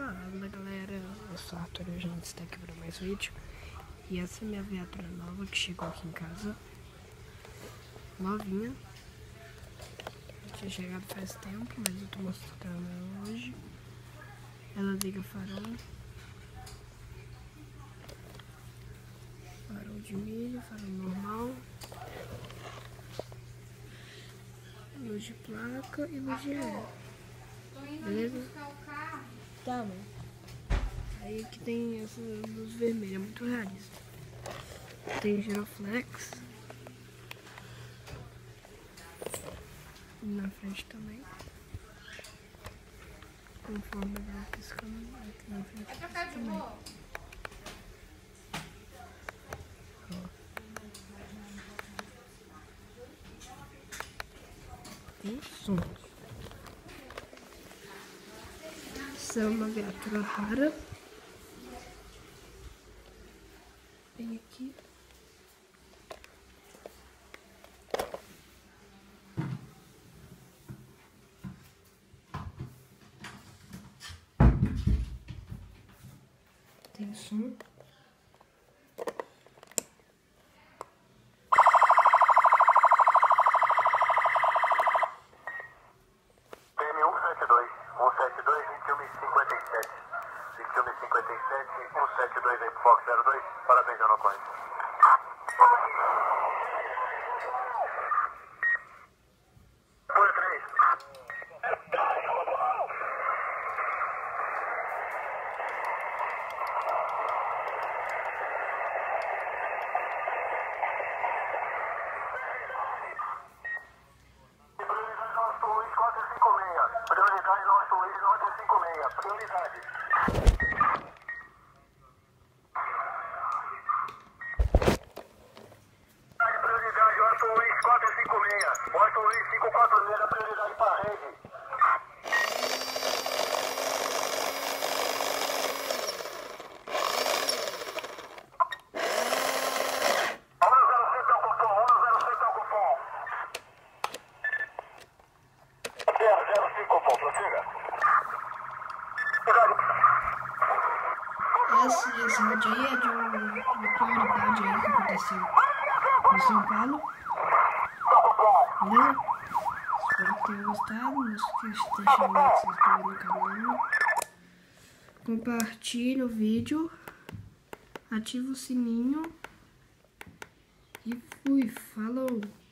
Fala galera, eu sou o Arthur e a gente está aqui para mais vídeo. E essa é minha viatura nova que chegou aqui em casa. Novinha. Tinha chegado faz tempo, mas eu tô mostrando ela hoje. Ela liga farol. Farol de milho, farol normal. Luz de placa e luz de ré. Beleza? Tá, mano. Aí aqui tem essa luz vermelha, muito realista. Tem giroflex. E na frente também. Conforme vai piscando, aqui na frente pisca também. Ó. Tem som. Essa é uma viatura rara. Vem aqui. Tem som. PM172, 172, 2157. 2157, 172 aí pro Fox 02, parabéns à ocorrência. Por 3. Prioridade Norte Luiz 456. Prioridade. Prioridade Norte Luiz 456. Norte Luiz 546. Prioridade para a rede. Esse rádio aí é de uma prioridade aí que aconteceu em São Paulo. Beleza? Espero que tenham gostado. Não esqueça de deixar o like, se inscrever no canal. Compartilhe o vídeo. Ativa o sininho. E fui. Falou!